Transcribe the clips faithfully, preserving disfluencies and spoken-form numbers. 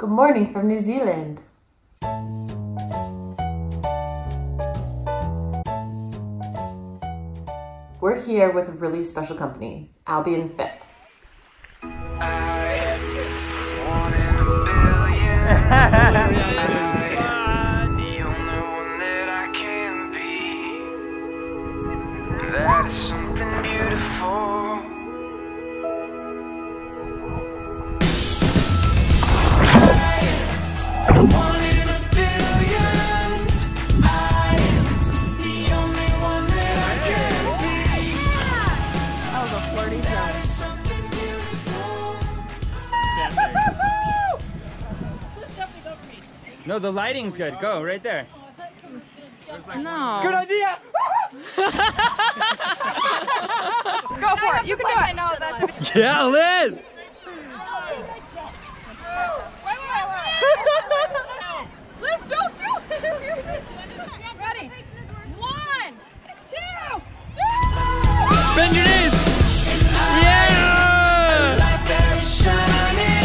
Good morning from New Zealand. We're here with a really special company, Albion Fit. That is something beautiful. One in a billion. I am the only one that I can be. That was a flirty That jump. is something beautiful. No, the lighting's good. Go right there. No. Good idea. Go for it. You can do it. I know that's Yeah, Liz. Liz, don't do it. Ready? One, two, three. Bend your knees. Yeah. Light that is shining,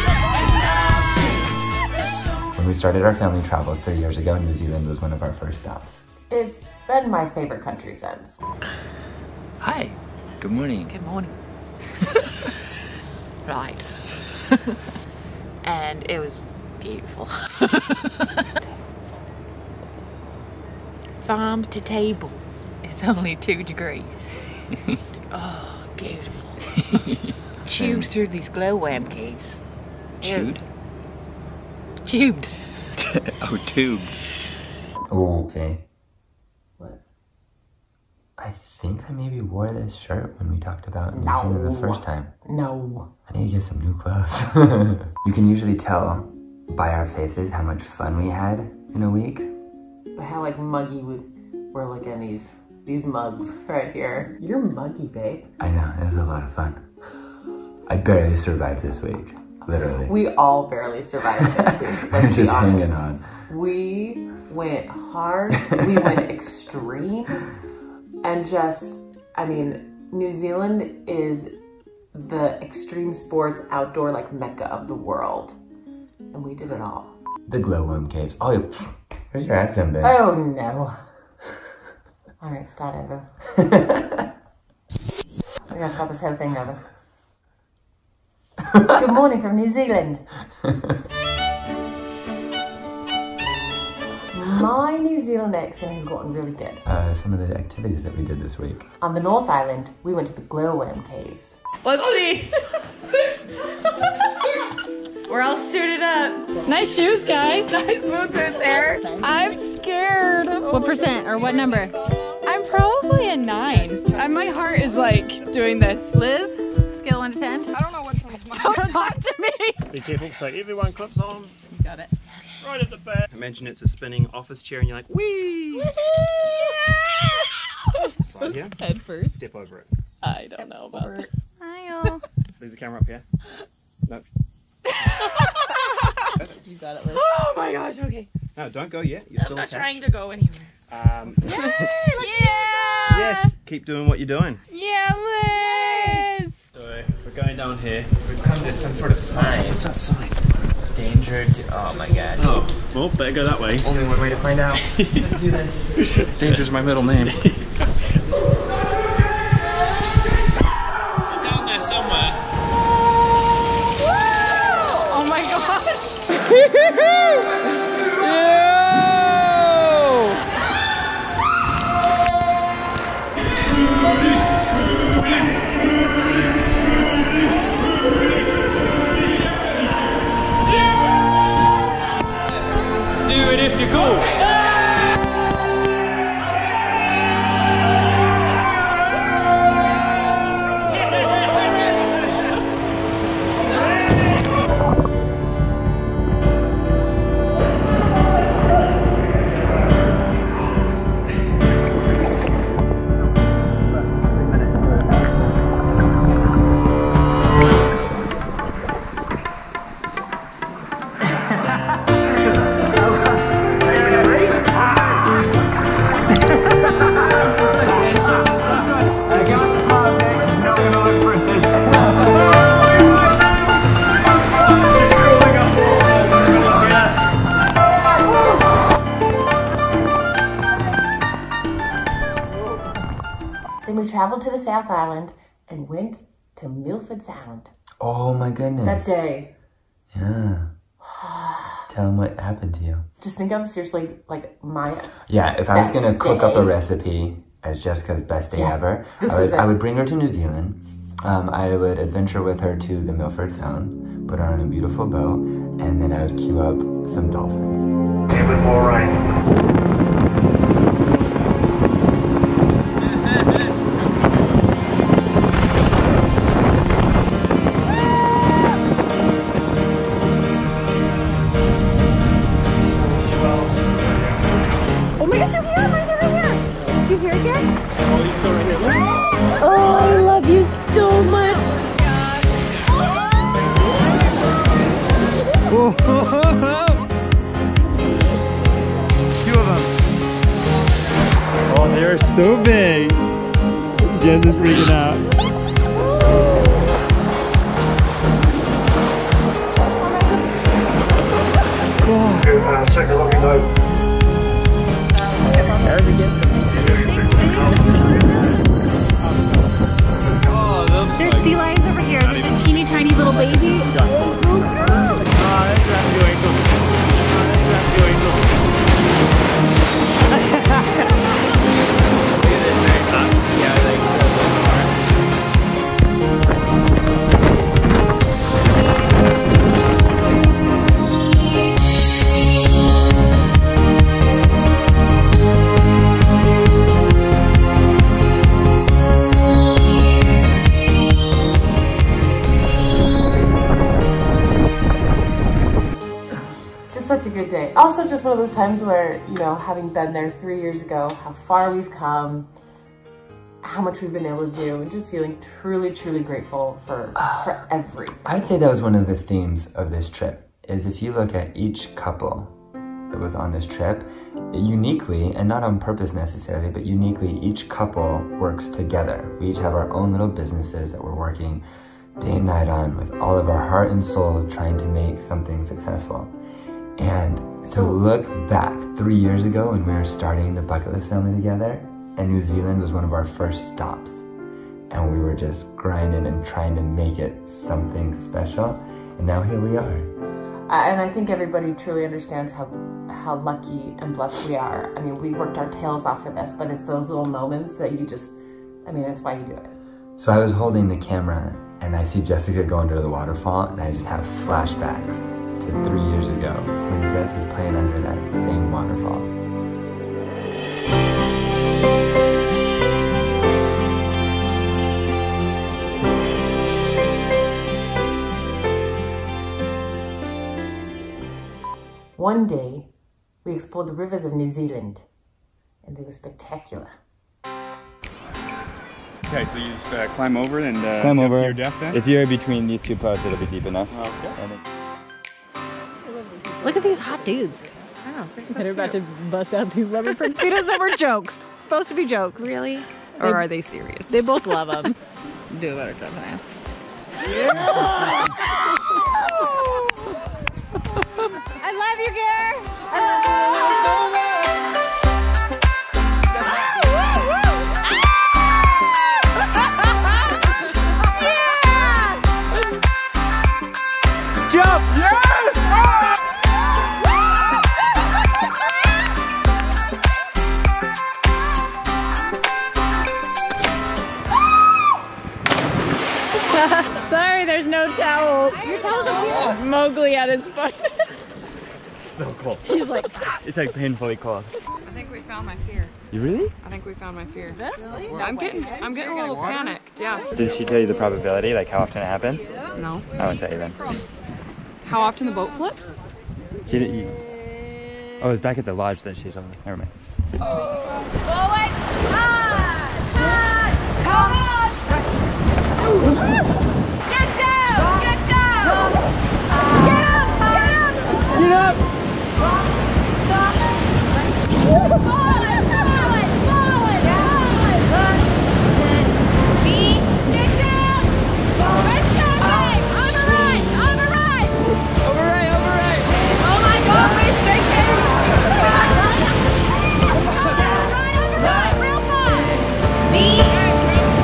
and I'll sing. When we started our family travels three years ago, New Zealand was one of our first stops. It's been my favorite country since. Hi, good morning. Good morning. Right. And it was beautiful. Farm to table. It's only two degrees. Oh, beautiful. Tubed through these glowworm caves. Chewed? Tubed. Oh, tubed. Oh, okay. What? I think I maybe wore this shirt when we talked about New No. Zealand the first time. No. I need to get some new clothes. You can usually tell by our faces how much fun we had in a week. But how like muggy we we're looking at these these mugs right here. You're muggy, babe. I know, it was a lot of fun. I barely survived this week, literally. We all barely survived this week. I'm Let's be just hanging honest. on. We went hard. We went extreme, and just I mean, New Zealand is the extreme sports outdoor like mecca of the world, and we did it all. The glowworm caves. Oh, where's your accent, babe? Oh no. All right, start over. We gotta start this whole thing over. Good morning from New Zealand. My New Zealand accent has gotten really good. Uh, some of the activities that we did this week. On the North Island, we went to the glowworm caves. Let's see. We're all suited up. Nice shoes, guys. Nice smooth boots, Eric. I'm scared. What percent or what number? I'm probably a nine. And my heart is like doing this. Liz, scale one to ten. I don't know which one is mine. Don't talk to me. Be careful, so everyone clips on. Got it. Right at the back. Imagine it's a spinning office chair and you're like, whee! Slide here. Head first. Step over it. I don't know about that. Hi, There's the camera up here. Nope. You got it, Liz. Oh my gosh, okay. No, don't go yet. You're still I'm not attached. trying to go anywhere. Um, Yeah! yes, keep doing what you're doing. Yeah, Liz! So, we're going down here. We've come to some sort of sign. What's that sign? Danger to... Oh my god. Oh, well, better go that way. Only one way to find out. Let's do this. Danger's my middle name. Down there somewhere. Oh my gosh! Do it if you're cool. Are you gonna traveled to the South Island and went to Milford Sound. Oh my goodness. That day. Yeah. Tell them what happened to you. Just think of seriously like my Yeah, if I was gonna best cook up a day. recipe as Jessica's best day Yeah, ever, this I would, is it. I would bring her to New Zealand. Um, I would adventure with her to the Milford Sound, put her on a beautiful boat, and then I would queue up some dolphins. Even more rain. Oh my gosh, you hear him right there, right here. Did you hear it, Gary? Oh, he's still right here. Oh, I love you so much. Two of them. Oh, they are so big. Jess is freaking out. Uh, second lucky note. There's sea lions over here. There's a teeny tiny little baby. Such a good day. Also just one of those times where, you know, having been there three years ago, how far we've come, how much we've been able to do, and just feeling truly, truly grateful for, for everything. I'd say that was one of the themes of this trip, is if you look at each couple that was on this trip, uniquely, and not on purpose necessarily, but uniquely, each couple works together. We each have our own little businesses that we're working day and night on with all of our heart and soul trying to make something successful. And to look back three years ago when we were starting the Bucket List family together, and New Zealand was one of our first stops, and we were just grinding and trying to make it something special, and now here we are. Uh, and I think everybody truly understands how how lucky and blessed we are. I mean, we worked our tails off for this, but it's those little moments that you just, I mean, it's why you do it. So I was holding the camera, and I see Jessica go under the waterfall, and I just have flashbacks to three years ago when Jess is playing under that same waterfall. One day, we explored the rivers of New Zealand, and they were spectacular. Okay, so you just uh, climb over and uh, Climb jump over. to your death then? If you're between these two posts, it'll be deep enough. Okay. And then Look at these hot dudes. Wow, they're so They're about cute. to bust out these leopard print speedos that were jokes. Supposed to be jokes. Really? Or are they serious? They both love them. Do a better job than I am. I love you, Gare. jump! Yes! Sorry, there's no towels. Your towels are here. Mowgli at his finest. So cool. He's like, It's like painfully close. I think we found my fear. You really? I think we found my fear. Really? I'm getting, I'm getting a little panicked. Yeah. Did she tell you the probability, like how often it happens? No. I won't tell you then. How often the boat flips? She didn't. You... Oh, it was back at the lodge that she told me. Never mind. Get up! Me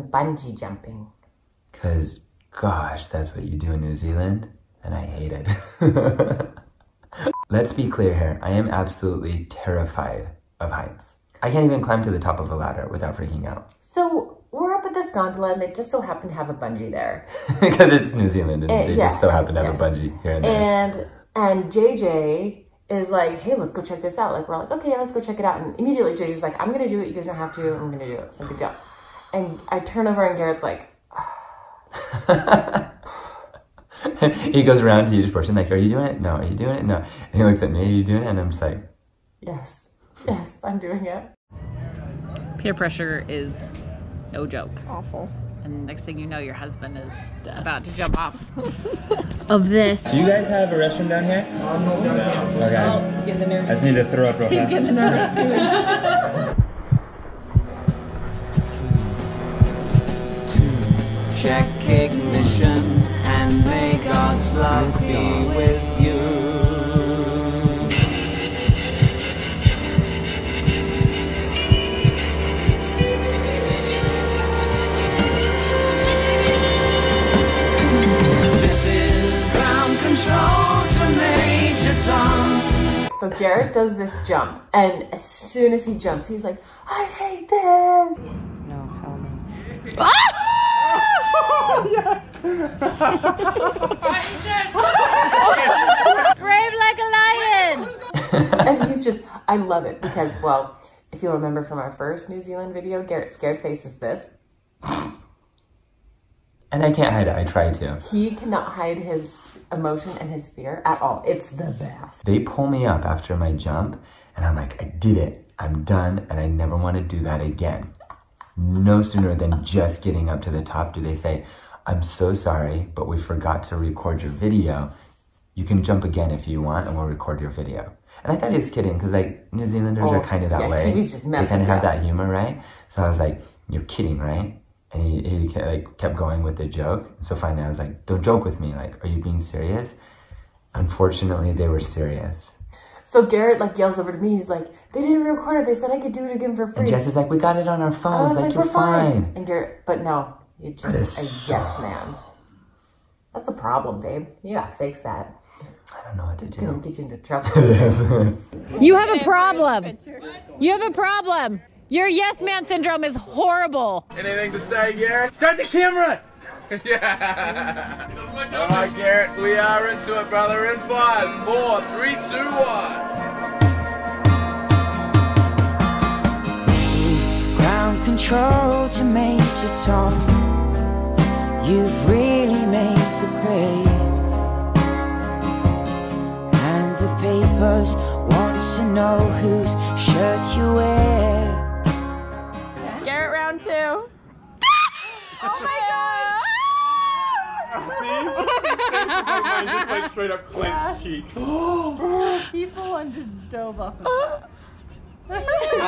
doing bungee jumping. Because, gosh, that's what you do in New Zealand, and I hate it. Let's be clear here. I am absolutely terrified of heights. I can't even climb to the top of a ladder without freaking out. So we're up at this gondola and they just so happen to have a bungee there. Because it's New Zealand and, and they yeah, just so happen to yeah. have a bungee here and there. And, and J J is like, hey, let's go check this out. Like, we're like, okay, let's go check it out. And immediately J J's like, I'm going to do it. You guys don't have to. I'm going to do it. It's no big deal. And I turn over and Garrett's like, he goes around to each person like, are you doing it? No. Are you doing it? No. And he looks at me, are you doing it? And I'm just like, yes. Yes, I'm doing it. Peer pressure is no joke. Awful. And next thing you know, your husband is about to jump off of this. Do you guys have a restroom down here? Okay. Oh, he's getting the nervous. I just need to throw up real He's fast. getting the nervous Check ignition and may God's love be with you. This is ground control to Major Tom. So Garrett does this jump, and as soon as he jumps, he's like, I hate this. No, hell no. Brave like a lion! And he's just, I love it because, well, if you'll remember from our first New Zealand video, Garrett's scared face is this. and I can't hide it, I try to. He cannot hide his emotion and his fear at all. It's the best. They pull me up after my jump, and I'm like, I did it, I'm done, and I never want to do that again. No sooner than just getting up to the top do they say, I'm so sorry, but we forgot to record your video. You can jump again if you want, and we'll record your video. And I thought he was kidding, because like New Zealanders Oh, are kind of that yeah, way. T V's just they messing kind of have with that humor, right? So I was like, you're kidding, right? And he, he kept, like, kept going with the joke. So finally I was like, don't joke with me. Like, are you being serious? Unfortunately, they were serious. So Garrett like yells over to me. He's like, they didn't record it. They said I could do it again for free. And Jess is like, we got it on our I phones. was Like, like, you're we're fine. fine. And Garrett, but no, you're That is just a yes man. That's a problem, babe. You gotta fix that. I don't know what to It's gonna do. get you into trouble. It is. You have a problem. You have a problem. Your yes man syndrome is horrible. Anything to say, Garrett? Start the camera! Yeah! Alright, Garrett, we are into it, brother. In five, four, three, two, one. This is ground control to Major Tom. You've really made the grade. And the papers want to know whose shirt you wear. Garrett round two. Oh my Mine just like straight up clenched cheeks. He full on just dove off of that.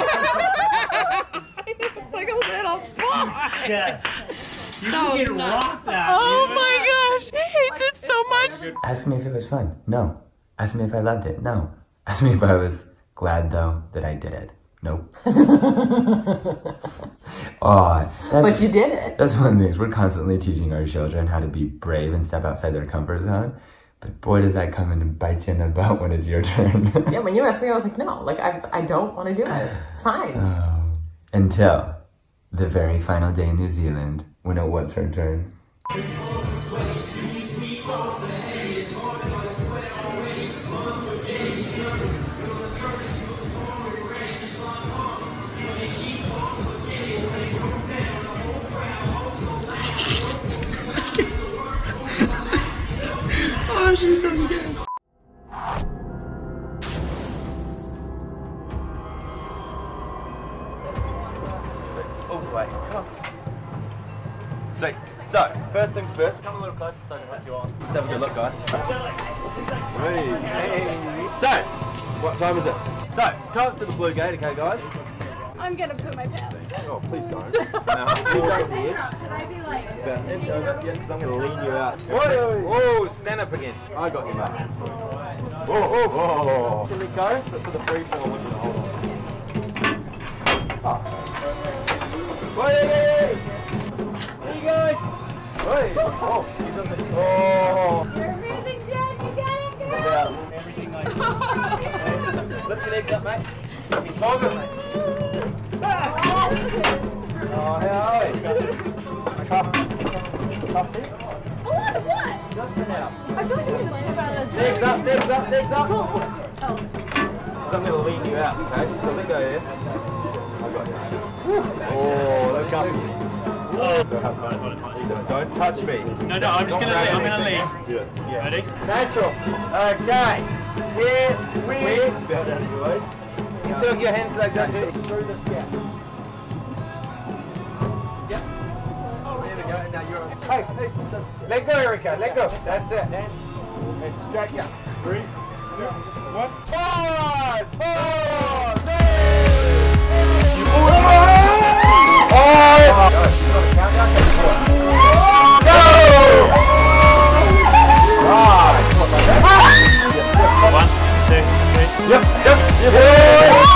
It's like a little Yes. You can get rocked out. Oh my gosh, he hates it so much. Ask me if it was fun. No. Ask me if I loved it. No. Ask me if I was glad, though, that I did it. Nope. Oh, that's, But you did it. That's one of the things. We're constantly teaching our children how to be brave and step outside their comfort zone. But boy, does that come in and bite you in the butt when it's your turn. Yeah, when you asked me, I was like, no, like I, I don't want to do it. It's fine. Oh, until the very final day in New Zealand when it was her turn. Oh, she's so scared. All the way. Come on. So, so, first things first, come a little closer so I can help you on. Let's have a good look, guys. Sweet. Hey. So, what time is it? So, come up to the blue gate, okay, guys? I'm gonna put my pants. Oh, please don't. No, you go to the edge. Should I be like? About an inch over, yeah, because I'm going to lean you out. Whoa, whoa, stand up again. I got you, mate. Whoa, whoa, whoa. Can we go? But for the free fall, I want you to hold on. Oh. Whee! Wait. Oh, he's on the. Oh. You're amazing, Jen. You got it, girl. Yeah. Everything like this. Lift your legs up, mate. Keep talking, mate. Oh, how are you? Cuff. Cuff it. What? What? Just for now. I thought you were just about us. Legs up, legs up, legs up. Oh. I'm going to lean you out, okay? So let go here. I got you. Oh, look up. Oh. Go have fun. Don't touch me. No, no, I'm just going to lean. I'm going to lean. Yes. Yeah. Ready? Natural. Okay. Here we go. You took your hands like that through the scap. Yep. Oh, there we go. Now you're on. Hey, hey, so let go, Erica. Let go. That's it. And straight yeah. Three, two, one. Five, four, three. You pull it up. Five. Go. One, two, three. Yep, yep, yep.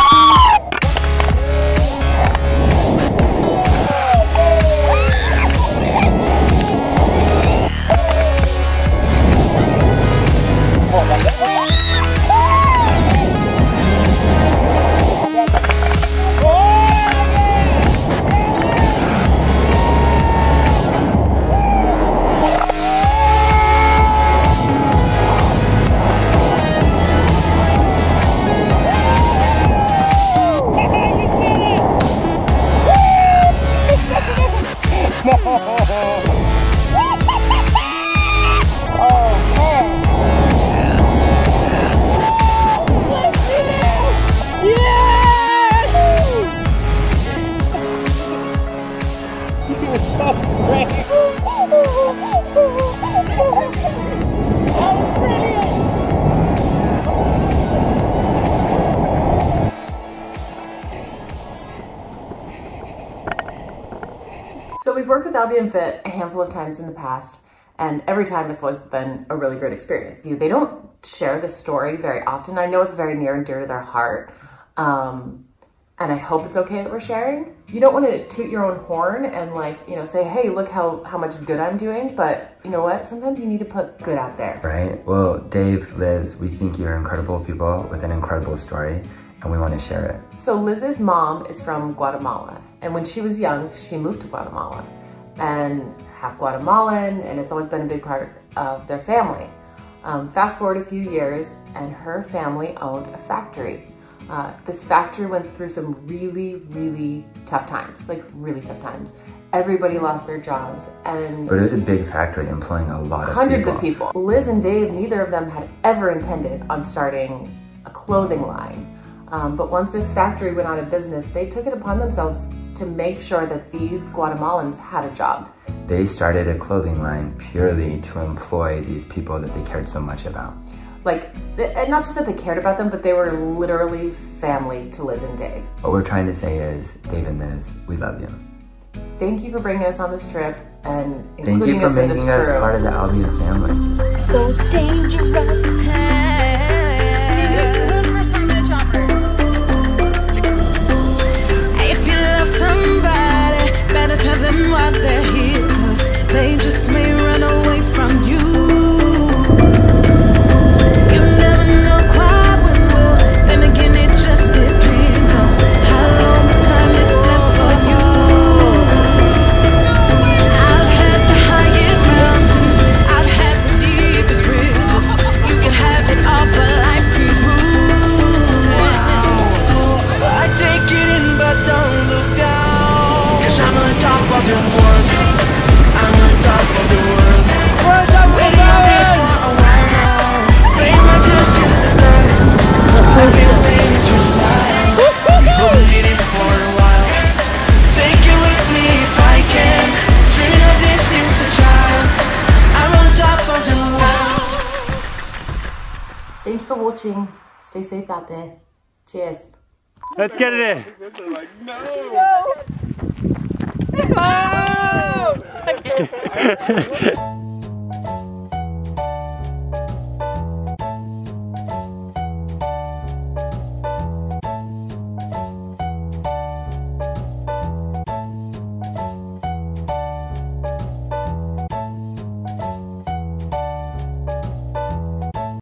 So we've worked with Albion Fit a handful of times in the past, and every time it's always been a really great experience. They don't share this story very often. I know it's very near and dear to their heart, um, and I hope it's okay that we're sharing. You don't want to toot your own horn and like, you know, say, hey, look how, how much good I'm doing, but you know what? Sometimes you need to put good out there. Right? Well, Dave, Liz, we think you're incredible people with an incredible story, and we want to share it. So Liz's mom is from Guatemala, and when she was young, she moved to Guatemala, and half Guatemalan, and it's always been a big part of their family. Um, fast forward a few years, and her family owned a factory. Uh, this factory went through some really, really tough times, like really tough times. Everybody lost their jobs, and But it was a big factory employing a lot of hundreds people. of people. Liz and Dave, neither of them had ever intended on starting a clothing line. Um, but once this factory went out of business, they took it upon themselves to make sure that these Guatemalans had a job. They started a clothing line purely to employ these people that they cared so much about. Like, and not just that they cared about them, but they were literally family to Liz and Dave. What we're trying to say is, Dave and Liz, we love you. Thank you for bringing us on this trip and Thank including you for us in this making us crew. part of the Albion family. So dangerous. If you love somebody, better tell them why they're here, 'cause they just may run away from you. You never know quite when will. Then again, it just depends on how long the time is left for you. I've had the highest mountains, I've had the deepest rivers. You can have it all, but life keeps moving. I take it in, but don't look down. 'Cause I'm on top of the world. I'm on top of the world. Waiting on this for a while now. Paying my dues in the dirt. I've been waiting just like. Been waiting for a while. Take it with me if I can. Dreaming of this since a child. I'm on top of the world. Thanks for watching. Stay safe out there. Cheers. Let's get it in. Oh!